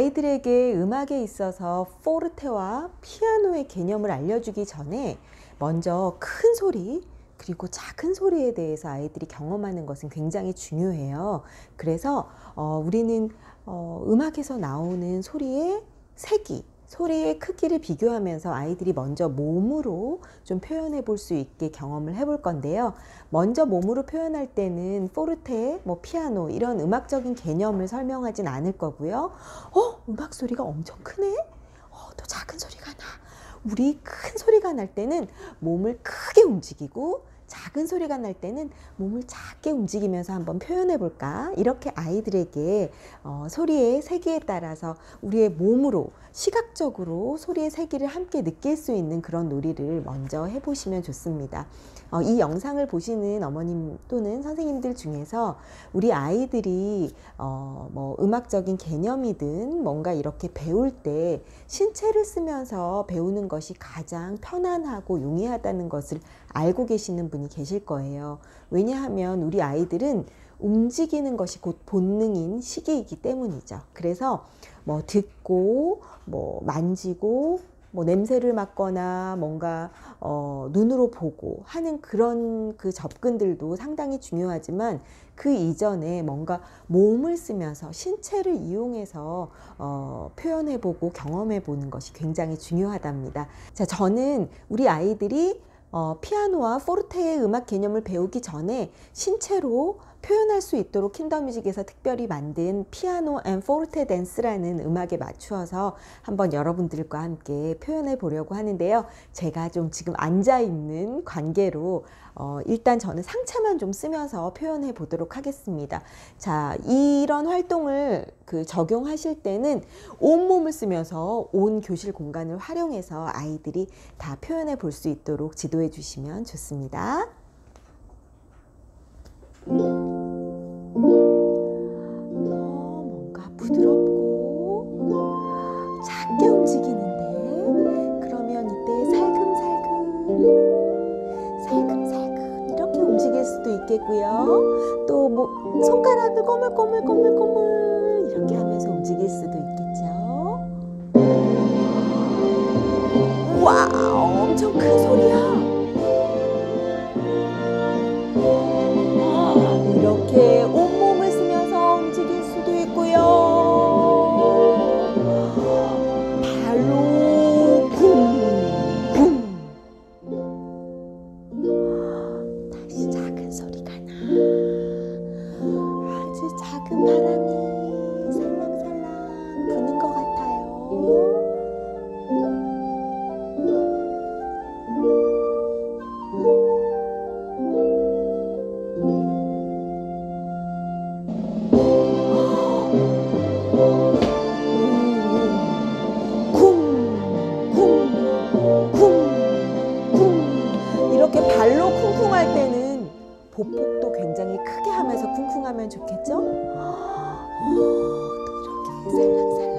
아이들에게 음악에 있어서 포르테와 피아노의 개념을 알려주기 전에 먼저 큰 소리 그리고 작은 소리에 대해서 아이들이 경험하는 것은 굉장히 중요해요. 그래서 우리는 음악에서 나오는 소리의 세기, 소리의 크기를 비교하면서 아이들이 먼저 몸으로 좀 표현해 볼 수 있게 경험을 해볼 건데요. 먼저 몸으로 표현할 때는 포르테, 피아노 이런 음악적인 개념을 설명하진 않을 거고요. 음악 소리가 엄청 크네? 또 작은 소리가 나. 우리 큰 소리가 날 때는 몸을 크게 움직이고 작은 소리가 날 때는 몸을 작게 움직이면서 한번 표현해 볼까? 이렇게 아이들에게 소리의 세기에 따라서 우리의 몸으로 시각적으로 소리의 세기를 함께 느낄 수 있는 그런 놀이를 먼저 해보시면 좋습니다. 이 영상을 보시는 어머님 또는 선생님들 중에서 우리 아이들이 음악적인 개념이든 뭔가 이렇게 배울 때 신체를 쓰면서 배우는 것이 가장 편안하고 용이하다는 것을 알고 계시는 분이 계실 거예요. 왜냐하면 우리 아이들은 움직이는 것이 곧 본능인 시기이기 때문이죠. 그래서 듣고 만지고 냄새를 맡거나 뭔가 눈으로 보고 하는 그런 그 접근들도 상당히 중요하지만 그 이전에 뭔가 몸을 쓰면서 신체를 이용해서 표현해보고 경험해보는 것이 굉장히 중요하답니다. 자, 저는 우리 아이들이 피아노와 포르테의 음악 개념을 배우기 전에 신체로 표현할 수 있도록 킨더뮤직에서 특별히 만든 피아노 앤 포르테 댄스라는 음악에 맞추어서 한번 여러분들과 함께 표현해 보려고 하는데요. 제가 좀 지금 앉아 있는 관계로 일단 저는 상체만 좀 쓰면서 표현해 보도록 하겠습니다. 자, 이런 활동을 적용하실 때는 온몸을 쓰면서 온 교실 공간을 활용해서 아이들이 다 표현해 볼 수 있도록 지도해 주시면 좋습니다. 뭔가 부드럽고 작게 움직이는데 그러면 이때 살금살금 이렇게 움직일 수도 있겠고요. 또 손가락을 꼬물꼬물 이렇게 하면서 움직일 수도 있겠죠. 우와, 엄청 큰 소리야. 이렇게 온몸을 쓰면서 움직일 수도 있고요. 발로 쿵쿵. 다시 작은 소리가 나. 아주 작은 바람이 살랑살랑 부는 것 같아요. 이렇게 발로 쿵쿵 할 때는 보폭도 굉장히 크게 하면서 쿵쿵 하면 좋겠죠? 또 이렇게 살랑살랑